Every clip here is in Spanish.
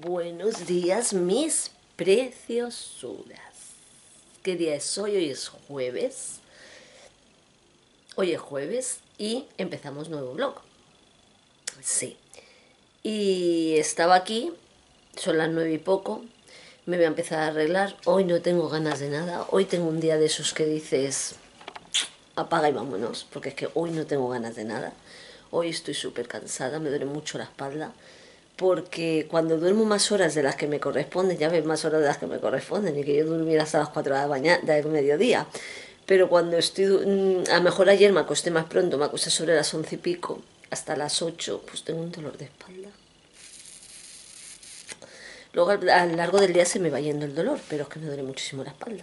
Buenos días, mis preciosuras. ¿Qué día es hoy? Hoy es jueves. Hoy es jueves y empezamos nuevo vlog. Sí. Y estaba aquí, son las 9 y poco. Me voy a empezar a arreglar. Hoy no tengo ganas de nada. Hoy tengo un día de esos que dices, apaga y vámonos, porque es que hoy no tengo ganas de nada. Hoy estoy súper cansada, me duele mucho la espalda. Porque cuando duermo más horas de las que me corresponden, ya ves, más horas de las que me corresponden, y que yo durmiera hasta las 4 de la mañana, del mediodía, pero cuando estoy, a lo mejor ayer me acosté más pronto, me acosté sobre las 11 y pico, hasta las 8, pues tengo un dolor de espalda. Luego a lo largo del día se me va yendo el dolor, pero es que me duele muchísimo la espalda.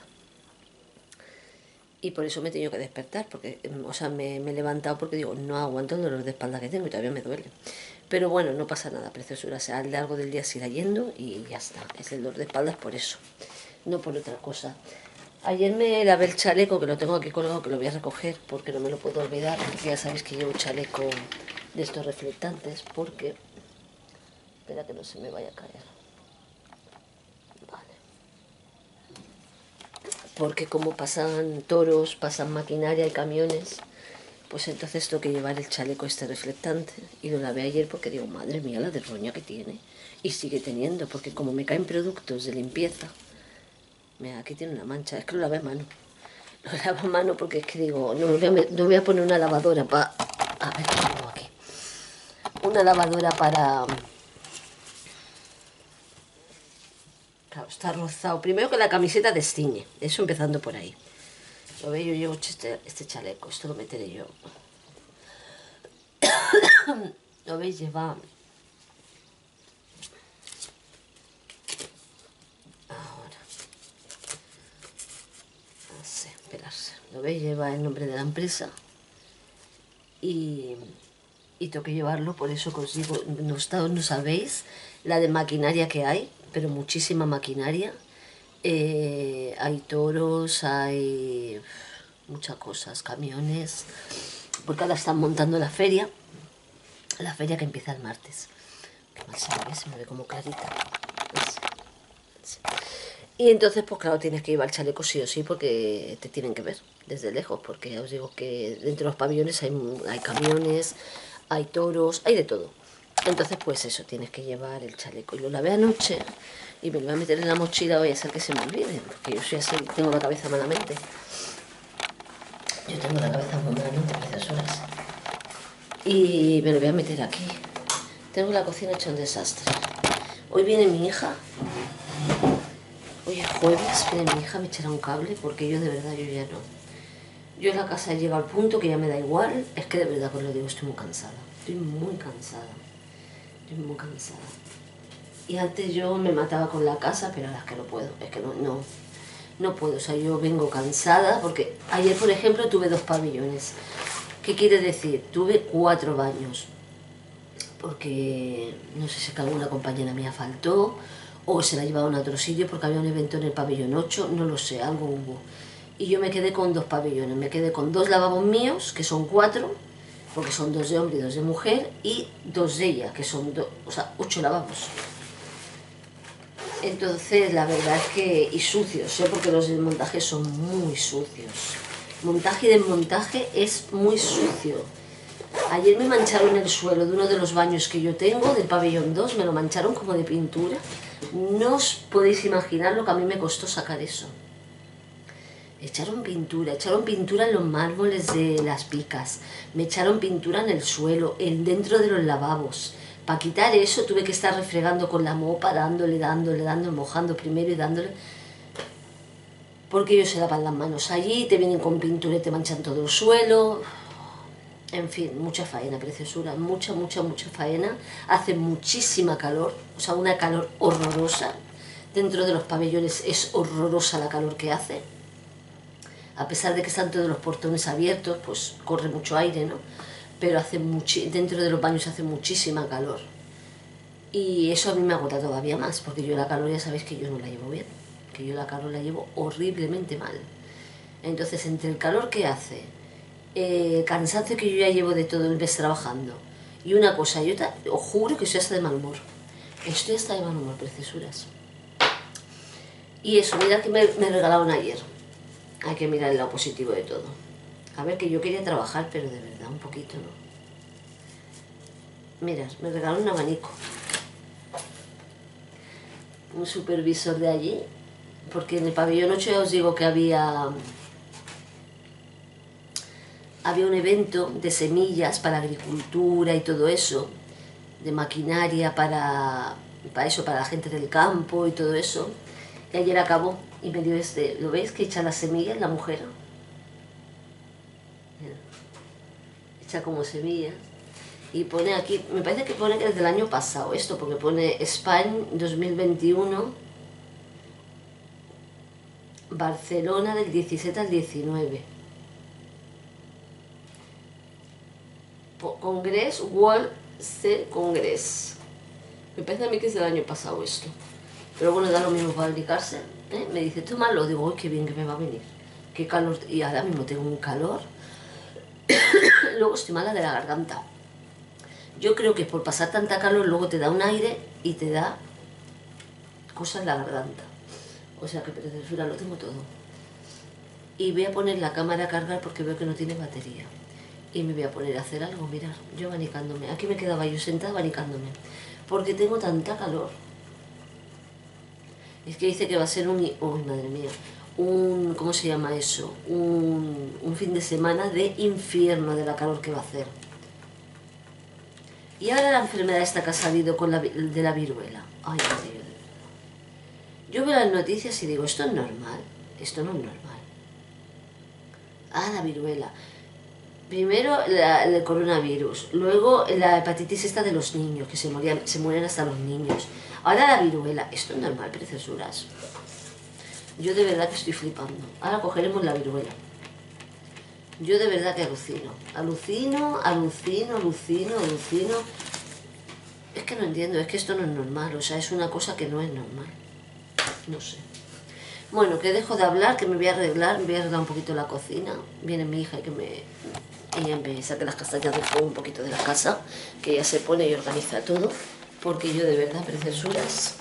Y por eso me he tenido que despertar, porque, o sea, me he levantado porque digo, no aguanto el dolor de espalda que tengo y todavía me duele. Pero bueno, no pasa nada, preciosura. O sea, a lo largo del día se irá yendo y ya está. Es el dolor de espalda, es por eso, no por otra cosa. Ayer me lavé el chaleco, que lo tengo aquí colgado, que lo voy a recoger porque no me lo puedo olvidar. Ya sabéis que llevo chaleco de estos reflectantes porque... Espera que no se me vaya a caer. Vale. Porque como pasan toros, pasan maquinaria y camiones, pues entonces tengo que llevar el chaleco este reflectante. Y lo lavé ayer porque digo, madre mía, la de roña que tiene. Y sigue teniendo, porque como me caen productos de limpieza... Mira, aquí tiene una mancha, es que lo lavé a mano. Lo lavo a mano porque es que digo, no voy a poner una lavadora para... A ver, ¿qué tengo aquí? Una lavadora para... Claro, está rozado. Primero que la camiseta destiñe, eso empezando por ahí. Lo veis, yo llevo este chaleco, esto lo meteré yo. Lo veis, lleva... Ahora. No sé, esperarse. Lo veis, lleva el nombre de la empresa. Y tengo que llevarlo, por eso que os digo, no sabéis la de maquinaria que hay, pero muchísima maquinaria. Hay toros, hay muchas cosas, camiones, porque ahora están montando la feria que empieza el martes. Qué mal se me ve como clarita. ¿Ves? Y entonces, pues claro, tienes que llevar el chaleco sí o sí porque te tienen que ver desde lejos, porque ya os digo que dentro de los pabellones hay camiones, hay toros, hay de todo. Entonces, pues eso, tienes que llevar el chaleco. Y lo lavé anoche y me lo voy a meter en la mochila, voy a hacer que se me olvide, porque yo soy así, tengo la cabeza malamente. Yo tengo la cabeza muy malamente, preciosuras. Y me lo voy a meter aquí. Tengo la cocina hecha un desastre. Hoy viene mi hija. Hoy es jueves, viene mi hija, me echará un cable, porque yo de verdad, yo ya no. Yo en la casa he llegado al punto que ya me da igual, es que de verdad, pues lo digo, estoy muy cansada. Estoy muy cansada. Estoy muy cansada. Y antes yo me mataba con la casa, pero ahora es que no puedo, es que no puedo. O sea, yo vengo cansada, porque ayer, por ejemplo, tuve 2 pabellones. ¿Qué quiere decir? Tuve 4 baños. Porque no sé si alguna compañera mía faltó, o se la llevaron a otro sitio porque había un evento en el pabellón 8, no lo sé, algo hubo. Y yo me quedé con 2 pabellones, me quedé con 2 lavabos míos, que son 4, porque son 2 de hombre y 2 de mujer, y 2 de ella, que son 8 lavabos. Entonces, la verdad es que, y sucios, porque los desmontajes son muy sucios. Montaje y desmontaje es muy sucio. Ayer me mancharon el suelo de uno de los baños que yo tengo, del pabellón 2, me lo mancharon como de pintura. No os podéis imaginar lo que a mí me costó sacar eso. Echaron pintura en los mármoles de las picas, me echaron pintura en el suelo, dentro de los lavabos. Para quitar eso tuve que estar refregando con la mopa, dándole, mojando primero y dándole... Porque ellos se lavan las manos allí, te vienen con pintura y te manchan todo el suelo... En fin, mucha faena, preciosura, mucha faena. Hace muchísima calor, o sea, una calor horrorosa. Dentro de los pabellones es horrorosa la calor que hace. A pesar de que están todos los portones abiertos, pues corre mucho aire, ¿no? Pero dentro de los baños hace muchísima calor. Y eso a mí me agota todavía más, porque yo la calor ya sabéis que yo no la llevo bien. Que yo la calor la llevo horriblemente mal. Entonces, entre el calor que hace... cansancio que yo ya llevo de todo el mes trabajando y una cosa y otra, os juro que soy hasta de mal humor, Estoy hasta de mal humor, preciosuras. Y eso, mira que me regalaron ayer. Hay que mirar el lado positivo de todo. A ver, que yo quería trabajar, pero de verdad, un poquito, ¿no? Mirad, me regalaron un abanico. Un supervisor de allí. Porque en el pabellón 8 ya os digo que había un evento de semillas para agricultura y todo eso. De maquinaria para eso, para la gente del campo y todo eso. Y ayer acabó y me dio este, ¿lo veis? Que echa las semillas la mujer. Mira, echa como semillas. Y pone aquí, me parece que pone que es del año pasado esto, porque pone España 2021, Barcelona del 17 al 19. Congress, World C Congress. Me parece a mí que es del año pasado esto. Pero bueno, da lo mismo para fabricarse. Me dice, tómalo. Digo, uy, qué bien que me va a venir. Qué calor. Y ahora mismo tengo un calor. Luego estoy mala de la garganta. Yo creo que por pasar tanta calor luego te da un aire y te da cosas en la garganta. O sea que preciosura, lo tengo todo. Y voy a poner la cámara a cargar porque veo que no tiene batería. Y me voy a poner a hacer algo, mirad, yo abanicándome. Aquí me quedaba yo sentada abanicándome. Porque tengo tanta calor. Es que dice que va a ser un... ¡Uy, madre mía! ¿Cómo se llama eso? Un fin de semana de infierno de la calor que va a hacer. Y ahora la enfermedad esta que ha salido de la viruela. Ay, Dios. Yo veo las noticias y digo, esto es normal. Esto no es normal. Ah, la viruela. Primero el coronavirus, luego la hepatitis esta de los niños, que se mueren hasta los niños. Ahora la viruela. Esto es normal, preciosuras. Yo de verdad que estoy flipando. Ahora cogeremos la viruela. Yo de verdad que alucino. Alucino. Es que no entiendo, es que esto no es normal. O sea, es una cosa que no es normal. No sé. Bueno, que dejo de hablar, que me voy a arreglar un poquito la cocina. Viene mi hija y ella me saque las castañas del fuego un poquito de la casa, que ella se pone y organiza todo, porque yo de verdad, preciosuras,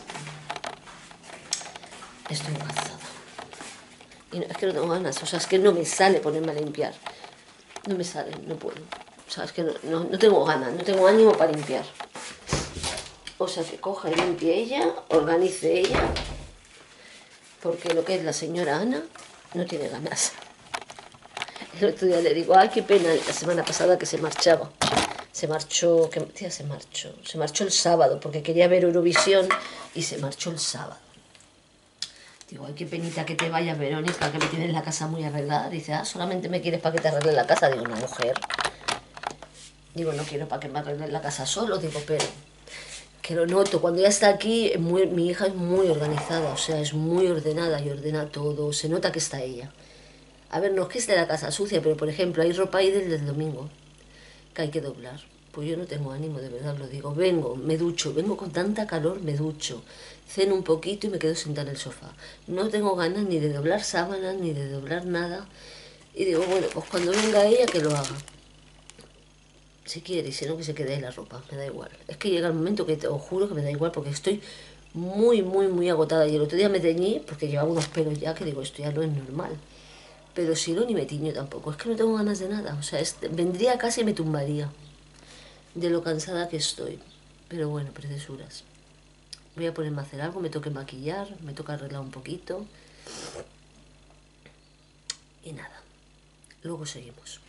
estoy cansada. Y no, es que no tengo ganas, o sea, es que no me sale ponerme a limpiar. No me sale, no puedo. O sea, es que no tengo ganas, no tengo ánimo para limpiar. O sea, que coja y limpie ella, organice ella, porque lo que es la señora Ana no tiene ganas. El otro día le digo, ay, qué pena, la semana pasada que se marchaba. Se marchó, ¿qué día se marchó? Se marchó el sábado, porque quería ver Eurovisión y se marchó el sábado. Digo, ay, qué penita que te vayas, Verónica, que me tienes la casa muy arreglada. Dice, ah, solamente me quieres para que te arregle la casa. Digo, no, mujer. Digo, no quiero para que me arregle la casa solo. Digo, pero que lo noto. Cuando ella está aquí, mi hija es muy organizada, o sea, es muy ordenada y ordena todo. Se nota que está ella. A ver, no es que esté la casa sucia, pero por ejemplo, hay ropa ahí desde el domingo que hay que doblar. Pues yo no tengo ánimo, de verdad lo digo. Vengo, me ducho, vengo con tanta calor, me ducho. Ceno un poquito y me quedo sentada en el sofá. No tengo ganas ni de doblar sábanas, ni de doblar nada. Y digo, bueno, pues cuando venga ella que lo haga. Si quiere, y si no, que se quede ahí la ropa, me da igual. Es que llega el momento que te os juro que me da igual porque estoy muy agotada. Y el otro día me teñí porque llevaba unos pelos ya que digo, esto ya no es normal. Pero si no, ni me tiño tampoco. Es que no tengo ganas de nada. O sea, vendría a casa y me tumbaría de lo cansada que estoy. Pero bueno, preciosuras. Voy a ponerme a hacer algo. Me toca maquillar. Me toca arreglar un poquito. Y nada. Luego seguimos.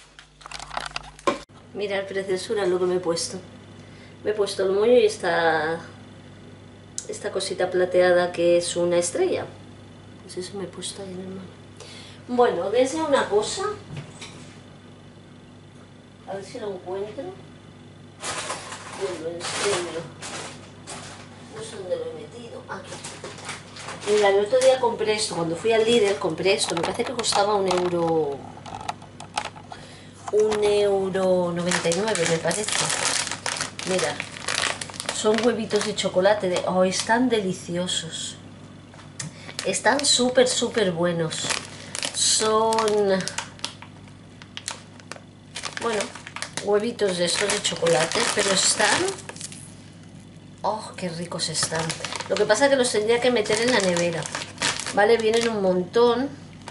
Mirad, preciosuras, lo que me he puesto. Me he puesto el moño y esta cosita plateada que es una estrella. Pues eso me he puesto ahí en el mano. Bueno, desde una cosa, a ver si lo encuentro, pues lo enseño. No sé dónde lo he metido, aquí. Mira, el otro día compré esto, cuando fui al Lidl compré esto, me parece que costaba €1,99, me parece. Mira, son huevitos de chocolate, oh, están deliciosos. Están súper buenos. Son, bueno, huevitos de estos de chocolate, pero están ¡Oh, qué ricos están! Lo que pasa es que los tendría que meter en la nevera, ¿vale? Vienen un montón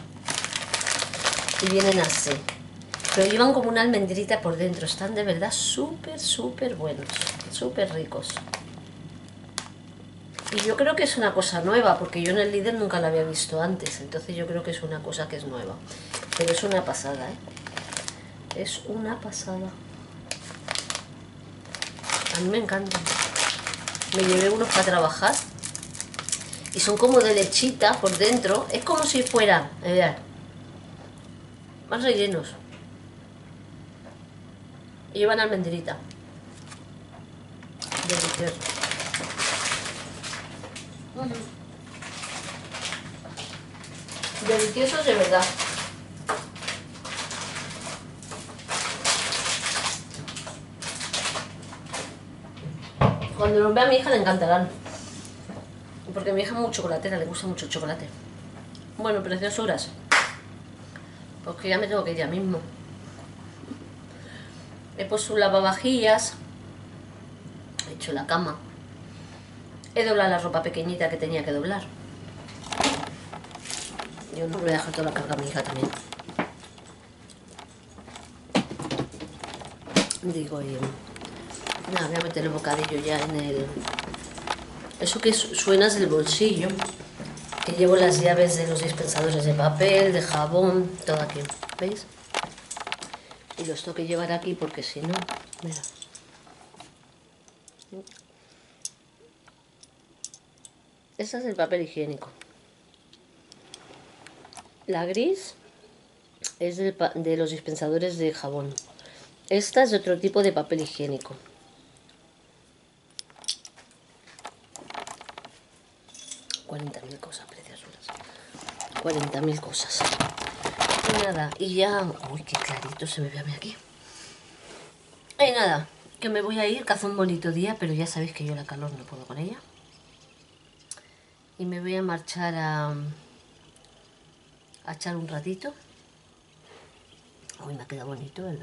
y vienen así. Pero llevan como una almendrita por dentro. Están de verdad súper, súper buenos. Súper ricos. Y yo creo que es una cosa nueva, porque yo en el Lidl nunca la había visto antes. Entonces yo creo que es una cosa que es nueva. Pero es una pasada, ¿eh? Es una pasada. A mí me encantan. Me llevé unos para trabajar. Y son como de lechita por dentro. Es como si fueran, más rellenos. Y llevan almendrita. Delicioso. Deliciosos de verdad. Cuando los vea a mi hija le encantarán. Porque a mi hija es muy chocolatera, le gusta mucho el chocolate. Bueno, preciosuras. Porque ya me tengo que ir ya mismo. He puesto un lavavajillas. He hecho la cama. He doblado la ropa pequeñita que tenía que doblar. Yo no voy a dejar toda la carga a mi hija también. Digo, nada, voy a meter el bocadillo ya en el... Eso que suena es el bolsillo. Que llevo las llaves de los dispensadores de papel, de jabón, todo aquí. ¿Veis? Y los tengo que llevar aquí porque si no... Mira. Esta es el papel higiénico. La gris es de los dispensadores de jabón. Esta es de otro tipo de papel higiénico. $40.000 cosas, preciosuras. 40.000 cosas. Y nada, y ya... Uy, qué clarito se me ve a mí aquí. Y nada, que me voy a ir, que hace un bonito día, pero ya sabéis que yo la calor no puedo con ella. Y me voy a marchar a echar un ratito. Uy, me ha quedado bonito, ¿verdad?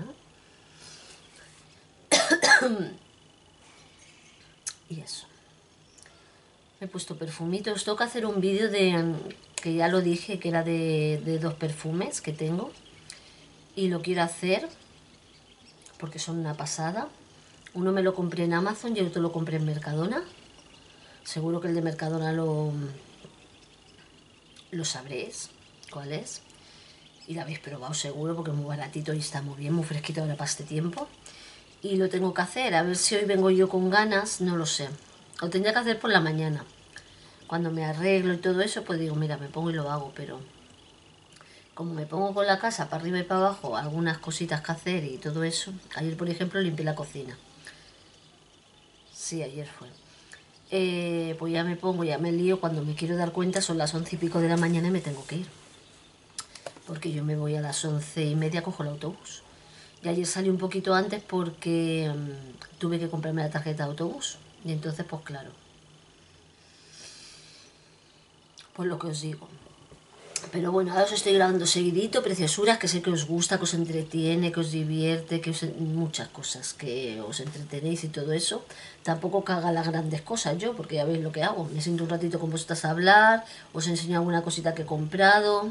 Y eso. Me he puesto perfumitos. Tengo que hacer un vídeo de... que ya lo dije, que era de 2 perfumes que tengo. Y lo quiero hacer porque son una pasada. Uno me lo compré en Amazon y el otro lo compré en Mercadona. Seguro que el de Mercadona lo sabréis cuál es. Y lo habéis probado seguro porque es muy baratito y está muy bien, muy fresquito ahora para este tiempo. Y lo tengo que hacer, a ver si hoy vengo yo con ganas, no lo sé. Lo tendría que hacer por la mañana. Cuando me arreglo y todo eso, pues digo, mira, me pongo y lo hago, pero... Como me pongo con la casa para arriba y para abajo, algunas cositas que hacer y todo eso. Ayer, por ejemplo, limpié la cocina. Sí, ayer fue. Pues ya me pongo, ya me lío, cuando me quiero dar cuenta son las 11:00 de la mañana y me tengo que ir. Porque yo me voy a las 11:30, cojo el autobús. Y ayer salí un poquito antes porque tuve que comprarme la tarjeta de autobús. Y entonces, pues claro. Pues lo que os digo. Pero bueno, ahora os estoy grabando seguidito, preciosuras, que sé que os gusta, que os entretiene, que os divierte, que muchas cosas, que os entretenéis y todo eso. Tampoco que haga las grandes cosas yo, porque ya veis lo que hago. Me siento un ratito con vosotras a hablar, os enseño alguna cosita que he comprado.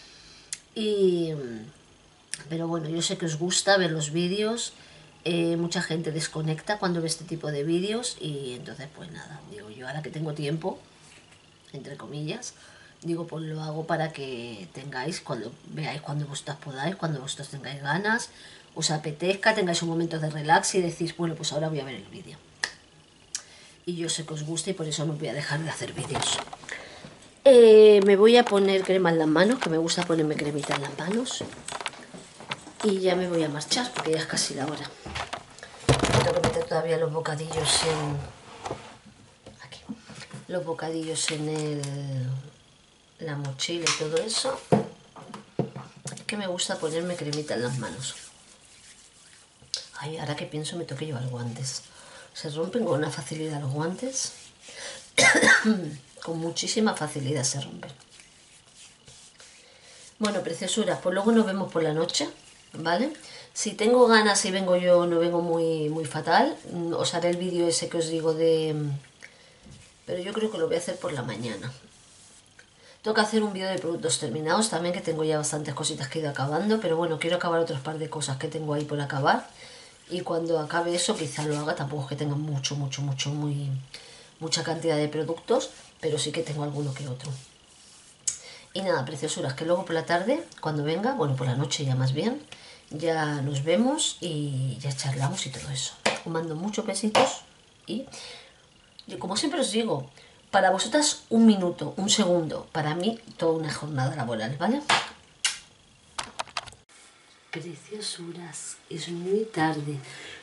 Pero bueno, yo sé que os gusta ver los vídeos. Mucha gente desconecta cuando ve este tipo de vídeos y entonces pues nada, digo yo ahora que tengo tiempo, entre comillas, digo pues lo hago para que tengáis, cuando veáis, cuando vosotras podáis, cuando vosotros tengáis ganas, os apetezca, tengáis un momento de relax y decís, bueno, pues ahora voy a ver el vídeo. Y yo sé que os gusta y por eso no voy a dejar de hacer vídeos. Me voy a poner crema en las manos, que me gusta ponerme cremita en las manos. Y ya me voy a marchar porque ya es casi la hora. Tengo que meter todavía los bocadillos en... Aquí. Los bocadillos en la mochila y todo eso. Es que me gusta ponerme cremita en las manos. Ay, ahora que pienso me tengo que llevar guantes. Se rompen con una facilidad los guantes. Con muchísima facilidad se rompen. Bueno, preciosuras, pues luego nos vemos por la noche, ¿vale? Si tengo ganas y vengo yo, no vengo muy fatal, os haré el vídeo ese que os digo de... Pero yo creo que lo voy a hacer por la mañana. Tengo que hacer un vídeo de productos terminados también, que tengo ya bastantes cositas que he ido acabando, pero bueno, quiero acabar otros par de cosas que tengo ahí por acabar. Y cuando acabe eso, quizá lo haga, tampoco es que tenga mucha cantidad de productos, pero sí que tengo alguno que otro. Y nada, preciosuras, que luego por la tarde, cuando venga, bueno, por la noche ya más bien, ya nos vemos y ya charlamos y todo eso. Os mando muchos besitos y como siempre os digo, para vosotras un minuto, un segundo, para mí toda una jornada laboral, ¿vale? Preciosuras, es muy tarde.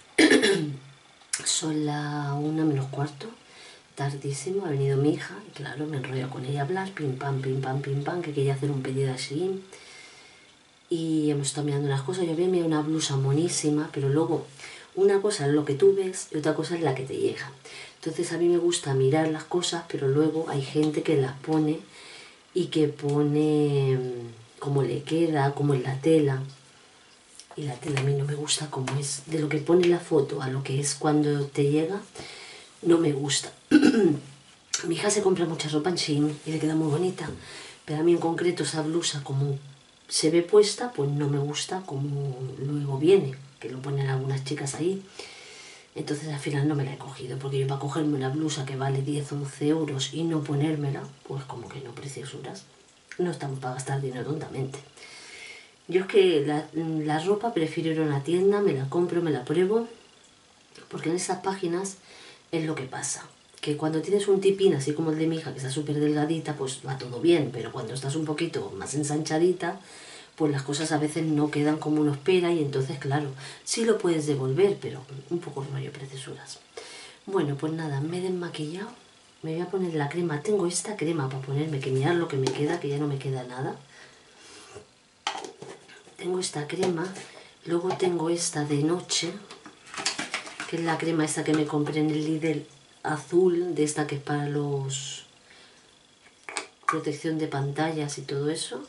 Son la 1 menos cuarto, tardísimo, ha venido mi hija, y claro, me enrollo con ella a hablar, pim pam, que quería hacer un pedido así. Y hemos estado mirando unas cosas, yo había mirado una blusa monísima, pero luego una cosa es lo que tú ves y otra cosa es la que te llega. Entonces a mí me gusta mirar las cosas, pero luego hay gente que las pone y que pone cómo le queda, cómo es la tela. Y la tela a mí no me gusta como es. De lo que pone la foto a lo que es cuando te llega, no me gusta. Mi hija se compra mucha ropa en Shein y le queda muy bonita, pero a mí en concreto esa blusa como se ve puesta, pues no me gusta como luego viene, que lo ponen algunas chicas ahí. Entonces al final no me la he cogido, porque yo para cogerme una blusa que vale 10 o 12 euros y no ponérmela, pues como que no, preciosuras. No estamos para gastar dinero tontamente. Yo es que la ropa prefiero ir a una tienda, me la compro, me la pruebo, porque en esas páginas es lo que pasa. Que cuando tienes un tipín así como el de mi hija, que está súper delgadita, pues va todo bien, pero cuando estás un poquito más ensanchadita, pues las cosas a veces no quedan como uno espera y entonces, claro, sí lo puedes devolver, pero un poco rollo, preciosuras. Bueno, pues nada, me he desmaquillado, me voy a poner la crema. Tengo esta crema para ponerme, que mirad lo que me queda, que ya no me queda nada. Tengo esta crema, luego tengo esta de noche, que es la crema esta que me compré en el Lidl azul, de esta que es para los protección de pantallas y todo eso.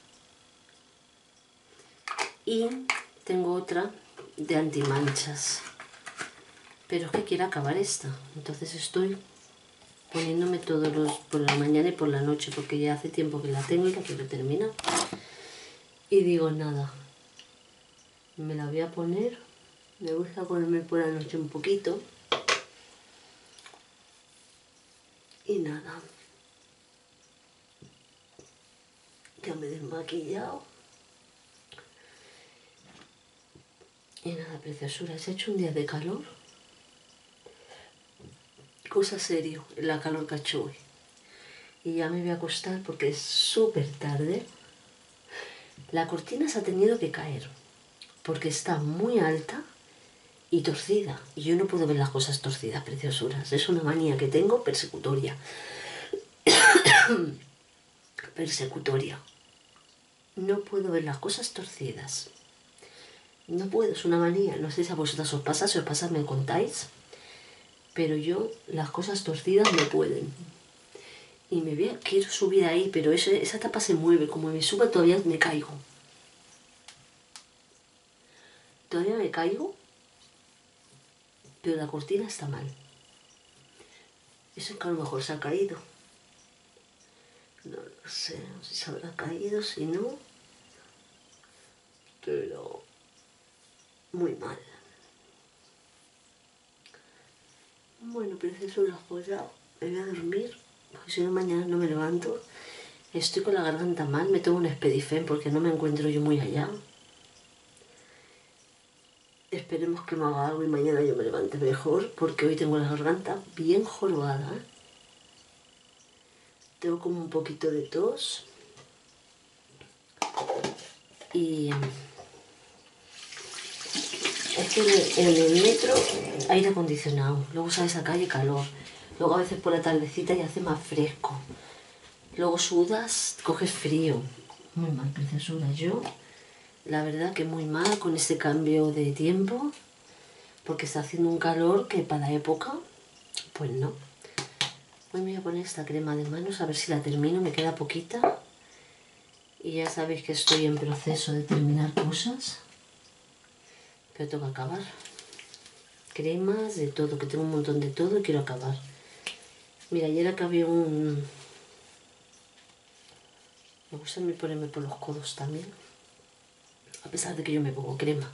Y tengo otra de antimanchas, pero es que quiero acabar esta, entonces estoy poniéndome todos los por la mañana y por la noche, porque ya hace tiempo que la tengo y la quiero terminar. Y digo, nada, me la voy a poner, me gusta ponerme por la noche un poquito. Y nada, ya me he desmaquillado. Y nada, preciosuras, he hecho un día de calor. Cosa serio, la calor que ha hecho hoy. Y ya me voy a acostar porque es súper tarde. La cortina se ha tenido que caer porque está muy alta y torcida. Y yo no puedo ver las cosas torcidas, preciosuras. Es una manía que tengo persecutoria. Persecutoria. No puedo ver las cosas torcidas. No puedo, es una manía. No sé si a vosotras os pasa, si os pasa me contáis. Pero yo las cosas torcidas no pueden. Y quiero subir ahí, pero esa tapa se mueve. Como me suba todavía me caigo. Todavía me caigo, pero la cortina está mal. Eso es que a lo mejor se ha caído. No lo sé, si se habrá caído, si no. Pero muy mal. Bueno, preciosuras, pues ya me voy a dormir, porque si no mañana no me levanto. Estoy con la garganta mal, me tomo un Expedifen porque no me encuentro yo muy allá. Esperemos que me haga algo y mañana yo me levante mejor, porque hoy tengo la garganta bien jorobada, ¿eh? Tengo como un poquito de tos. Y es que en el metro aire acondicionado, luego sales a calle calor, luego a veces por la tardecita ya hace más fresco, luego sudas, coges frío. Muy mal, preciosura. Yo, la verdad que muy mal con este cambio de tiempo, porque está haciendo un calor que para la época, pues no. Hoy me voy a poner esta crema de manos a ver si la termino, me queda poquita. Y ya sabéis que estoy en proceso de terminar cosas. pero tengo que acabar. Cremas, de todo, que tengo un montón de todo y quiero acabar. Mira, ayer acabé un... Me gusta a mí ponerme por los codos también, a pesar de que yo me pongo crema.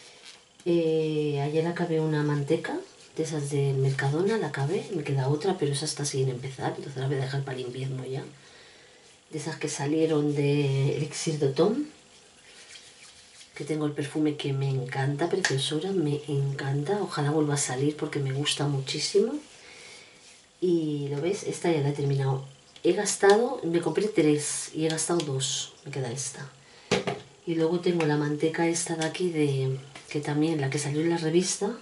Ayer acabé una manteca de esas del Mercadona, la acabé, me queda otra, pero esa está sin empezar, entonces la voy a dejar para el invierno ya. De esas que salieron de Elixir de Tom, que tengo el perfume que me encanta, preciosura, me encanta, ojalá vuelva a salir porque me gusta muchísimo. Y lo ves, esta ya la he terminado. He gastado, me compré 3 y he gastado 2, me queda esta. Y luego tengo la manteca esta de aquí, que también, la que salió en la revista,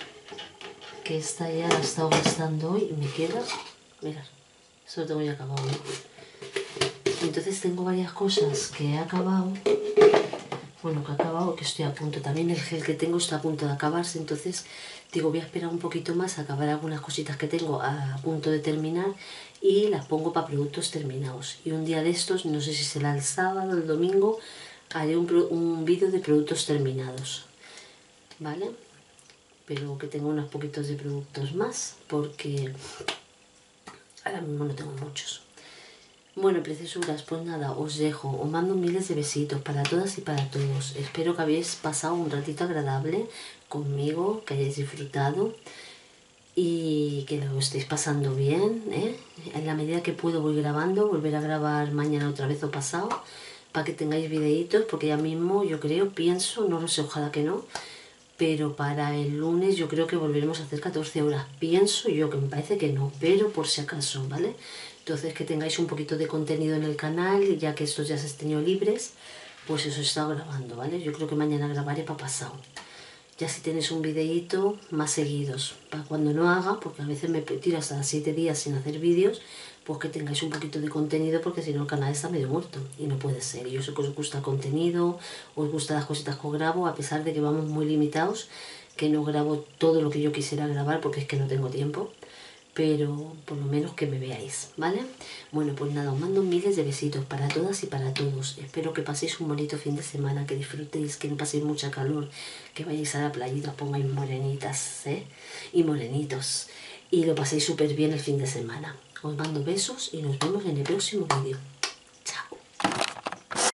que esta ya la he estado gastando hoy y me queda, mirad, eso lo tengo ya acabado, ¿no? Entonces tengo varias cosas que he acabado, bueno, que he acabado, que estoy a punto, también el gel que tengo está a punto de acabarse, entonces digo, voy a esperar un poquito más a acabar algunas cositas que tengo a punto de terminar y las pongo para productos terminados. Y un día de estos, no sé si será el sábado o el domingo, haré un vídeo de productos terminados, ¿vale? Pero que tengo unos poquitos de productos más, porque ahora mismo no tengo muchos. Bueno, preciosuras, pues nada, os dejo, os mando miles de besitos para todas y para todos. Espero que habéis pasado un ratito agradable conmigo, que hayáis disfrutado y que lo estéis pasando bien, ¿eh? En la medida que puedo voy grabando, volver a grabar mañana otra vez o pasado, para que tengáis videitos, porque ya mismo yo creo, pienso, no lo sé, ojalá que no, pero para el lunes yo creo que volveremos a hacer 14 horas. Pienso yo, que me parece que no, pero por si acaso, ¿vale? Entonces que tengáis un poquito de contenido en el canal, ya que estos ya se han tenido libres, pues os he estado grabando, ¿vale? Yo creo que mañana grabaré para pasado. Ya si tenéis un videíto más seguidos, para cuando no haga, porque a veces me tiro hasta 7 días sin hacer vídeos, pues que tengáis un poquito de contenido, porque si no el canal está medio muerto y no puede ser. Yo sé que os gusta el contenido, os gustan las cositas que os grabo, a pesar de que vamos muy limitados, que no grabo todo lo que yo quisiera grabar porque es que no tengo tiempo, pero por lo menos que me veáis, ¿vale? Bueno, pues nada, os mando miles de besitos para todas y para todos. Espero que paséis un bonito fin de semana, que disfrutéis, que no paséis mucha calor, que vayáis a la playita, os pongáis morenitas, ¿eh? Y morenitos, y lo paséis súper bien el fin de semana. Os mando besos y nos vemos en el próximo vídeo.